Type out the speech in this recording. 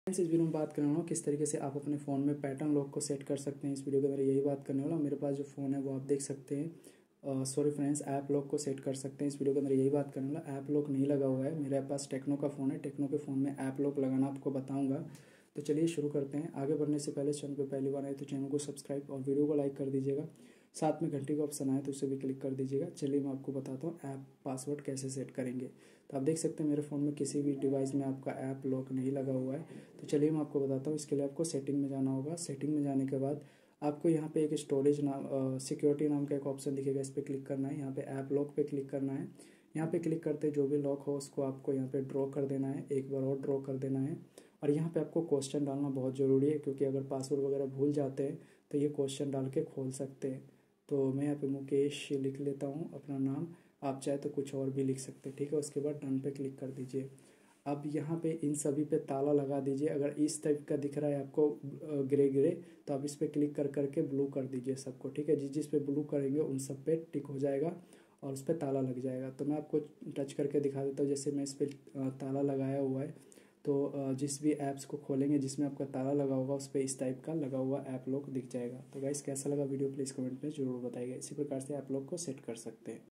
इस वीडियो में बात करने वाला हूँ किस तरीके से आप अपने फ़ोन में पैटर्न लॉक को सेट कर सकते हैं। इस वीडियो के अंदर यही बात करने वाला हूँ। मेरे पास जो फ़ोन है वो आप देख सकते हैं। सॉरी फ्रेंड्स, ऐप लॉक को सेट कर सकते हैं। इस वीडियो के अंदर यही बात करने वाला। ऐप लॉक नहीं लगा हुआ है, मेरे पास टेक्नो का फ़ोन है। टेक्नो के फ़ोन में ऐप लॉक लगाना आपको बताऊँगा। तो चलिए शुरू करते हैं। आगे बढ़ने से पहले चैनल पर पहली बार आए तो चैनल को सब्सक्राइब और वीडियो को लाइक कर दीजिएगा। साथ में घंटी का ऑप्शन आए तो उसे भी क्लिक कर दीजिएगा। चलिए मैं आपको बताता हूँ ऐप पासवर्ड कैसे सेट करेंगे। तो आप देख सकते हैं मेरे फ़ोन में किसी भी डिवाइस में आपका ऐप लॉक नहीं लगा हुआ है। तो चलिए मैं आपको बताता हूँ। इसके लिए आपको सेटिंग में जाना होगा। सेटिंग में जाने के बाद आपको यहाँ पे एक स्टोरेज नाम सिक्योरिटी नाम का एक ऑप्शन दिखेगा, इस पर क्लिक करना है। यहाँ पे ऐप लॉक पे क्लिक करना है। यहाँ पे क्लिक करते जो भी लॉक हो उसको आपको यहाँ पे ड्रॉ कर देना है, एक बार और ड्रॉ कर देना है। और यहाँ पे आपको क्वेश्चन डालना बहुत ज़रूरी है, क्योंकि अगर पासवर्ड वगैरह भूल जाते हैं तो ये क्वेश्चन डाल के खोल सकते हैं। तो मैं यहाँ पे मुकेश लिख लेता हूँ अपना नाम, आप चाहे तो कुछ और भी लिख सकते हैं, ठीक है। उसके बाद डन पे क्लिक कर दीजिए। अब यहाँ पे इन सभी पे ताला लगा दीजिए। अगर इस टाइप का दिख रहा है आपको ग्रे ग्रे, तो आप इस पर क्लिक कर करके ब्लू कर दीजिए सबको, ठीक है। जिस जिस पे ब्लू करेंगे उन सब पे टिक हो जाएगा और उस पर ताला लग जाएगा। तो मैं आपको टच करके दिखा देता हूँ। जैसे मैं इस पर ताला लगाया हुआ है, तो जिस भी ऐप्स को खोलेंगे जिसमें आपका ताला लगा होगा उस पर इस टाइप का लगा हुआ ऐप लॉक दिख जाएगा। तो गाइस कैसा लगा वीडियो प्लीज़ कमेंट में ज़रूर बताइएगा। इसी प्रकार से ऐप लॉक को सेट कर सकते हैं।